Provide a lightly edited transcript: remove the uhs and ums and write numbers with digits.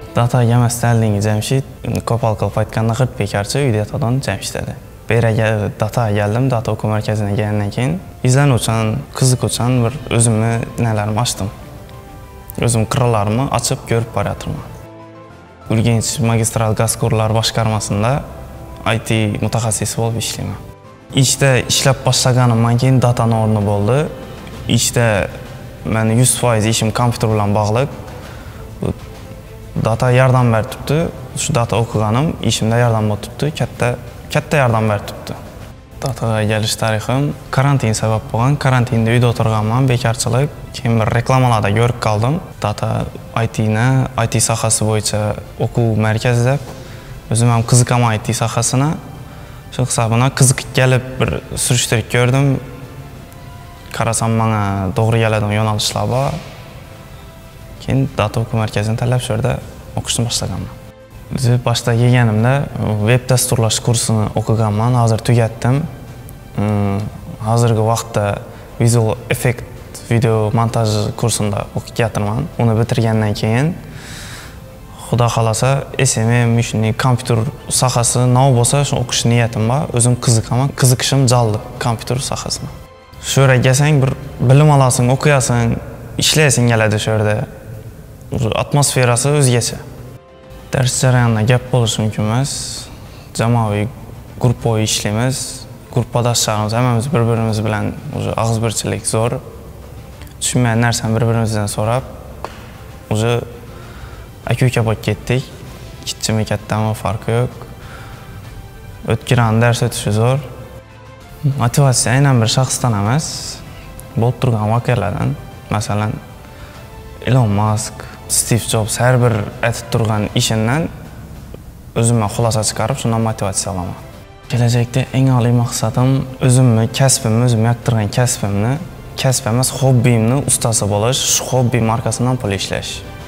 Dataga emas Stalinga Jamshid, qo'pol qilib aytganda g'irt bekarchi uyda yotadigan Jamshid edi. Beraga dataga keldim, data o'quv markaziga kelgandan keyin izlanuvchan, qiziquvchan bir o'zimni nalarimni ochdim. O'zim qirralarimni ochib ko'rib borayotirman. Urganch magistral gaz quvurlari boshqarmasida IT mutaxassisi bo'lib ishlayman. Ishda ishlab boshlaganimdan keyin datani o'rni bo'ldi. Ishda meni 100% ishim kompyuter bilan bog'liq. Data yordam berib turibdi. Shu data o'qiganim ishimda yordam bo'lib turibdi. Katta yordam berib turibdi. Dataga kelish tarixim karantin sabab bo'lgan. Karantinda uyda o'tirganman, bekarchilik. Keyin bir reklamalarda ko'rib qoldim. Data IT sohasi bo'yicha o'quv markazida o'zim ham qiziqaman IT sohasini. Shu hisobidan qiziqib kelib bir surishtirib ko'rdim. Qarasam menga to'g'ri keladigan yo'nalishlar bor. Keyin data o'quv markazini tanlab shu yerda o'qishni boshlaganman. Biz boshda kelganimda web dasturlash kursini o'qiganman, hozir tugatdim. Hozirgi vaqtda visual effect video montaj kursida o'qiyapman. Uni bitirgandan keyin Xudo xolasa SMM shunday kompyuter sohasi nov bo'lsa, shuni o'qish niyatim bor. O'zim qiziqaman, qiziqishim jaldi kompyuter sohasini. Shu yerga kelsang bir bilim olasan, o'qiyasan, ishlaysan keladi shu yerda. Atmosferasi o'zgacha. Dars jarayonida gap bo'lishi mumkin emas. Jamoaviy guruhbo'yi ishlaymiz. Guruhdoshlarimiz hammamiz bir-birimiz bilan o'sha og'izbirchilik zo'r. Tushunmagan narsani bir-birimizdan so'rab, o'sha aka-uka bo'lib ketdik. Kichkimi kattami farqi yo'q. O'tkiran dars o'tishi zo'r. Motivatsiya aynan bir shaxsdan emas, bo'lib turgan voqealardan. Masalan, Elon Musk, Steve Jobs har bir aytib turgan ishidan o'zimga xulosa chiqarib, shundan motivatsiya olaman. Kelajakda eng oliy maqsadim o'zimni kasbimni, o'zim yoqtirgan kasb emas, hobbimni ustasi bo'lish, shu hobbi markasidan pul ishlash.